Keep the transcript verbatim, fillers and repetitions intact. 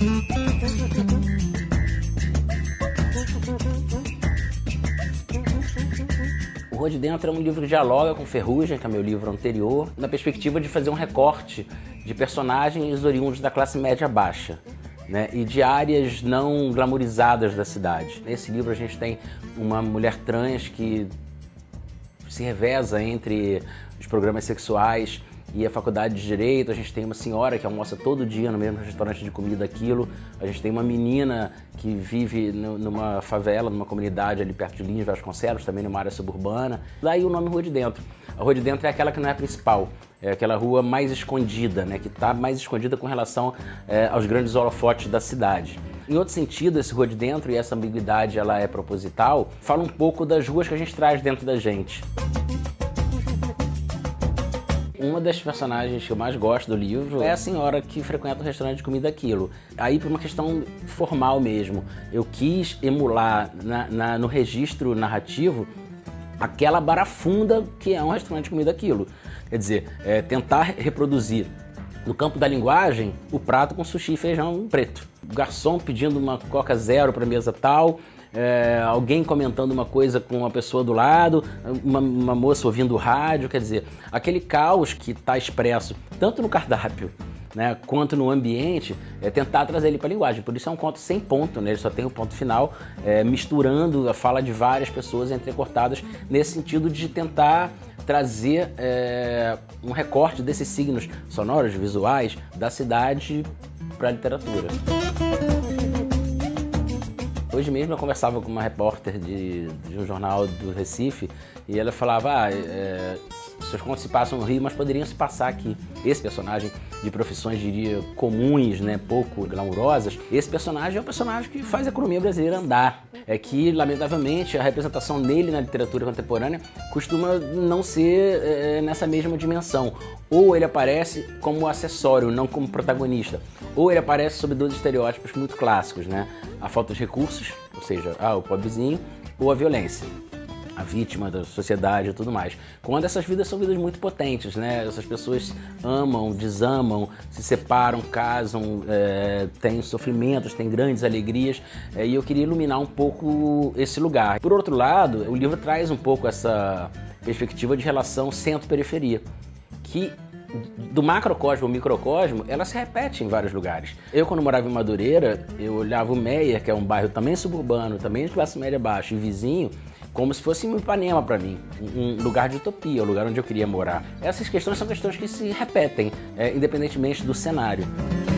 O Rua de Dentro é um livro que dialoga com Ferrugem, que é meu livro anterior, na perspectiva de fazer um recorte de personagens oriundos da classe média baixa, né, e de áreas não glamorizadas da cidade. Nesse livro a gente tem uma mulher trans que se reveza entre os programas sexuais e a faculdade de Direito. A gente tem uma senhora que almoça todo dia no mesmo restaurante de comida aquilo. A gente tem uma menina que vive numa favela, numa comunidade ali perto de Lins, Vasconcelos, também numa área suburbana. Daí o nome Rua de Dentro. A Rua de Dentro é aquela que não é a principal, é aquela rua mais escondida, né, que está mais escondida com relação é, aos grandes holofotes da cidade. Em outro sentido, esse Rua de Dentro, e essa ambiguidade ela é proposital, fala um pouco das ruas que a gente traz dentro da gente. Uma das personagens que eu mais gosto do livro é a senhora que frequenta o restaurante de comida Aquilo. Aí, por uma questão formal mesmo, eu quis emular na, na, no registro narrativo aquela barafunda que é um restaurante de comida Aquilo. Quer dizer, é, tentar reproduzir no campo da linguagem o prato com sushi e feijão preto. O garçom pedindo uma Coca Zero para mesa tal, É, alguém comentando uma coisa com uma pessoa do lado, uma, uma moça ouvindo o rádio, quer dizer, aquele caos que está expresso tanto no cardápio, né, quanto no ambiente, é tentar trazer ele para a linguagem. Por isso é um conto sem ponto, né, ele só tem o ponto final, é, misturando a fala de várias pessoas entrecortadas, nesse sentido de tentar trazer é, um recorte desses signos sonoros, visuais, da cidade para a literatura. Hoje mesmo eu conversava com uma repórter de, de um jornal do Recife e ela falava, ah, é, seus contos se passam no Rio, mas poderiam se passar aqui. Esse personagem de profissões, diria, comuns, né, pouco glamourosas, esse personagem é o personagem que faz a economia brasileira andar. É que, lamentavelmente, a representação dele na literatura contemporânea costuma não ser é, nessa mesma dimensão. Ou ele aparece como acessório, não como protagonista. Ou ele aparece sob dois estereótipos muito clássicos, né? A falta de recursos, ou seja, ah, o pobrezinho, ou a violência, a vítima da sociedade e tudo mais. Quando essas vidas são vidas muito potentes, né? Essas pessoas amam, desamam, se separam, casam, é, têm sofrimentos, têm grandes alegrias, é, e eu queria iluminar um pouco esse lugar. Por outro lado, o livro traz um pouco essa perspectiva de relação centro-periferia, que do macrocosmo ao microcosmo, ela se repete em vários lugares. Eu, quando morava em Madureira, eu olhava o Meier, que é um bairro também suburbano, também de classe média baixa, e vizinho, como se fosse um Ipanema para mim, um lugar de utopia, um lugar onde eu queria morar. Essas questões são questões que se repetem, é, independentemente do cenário.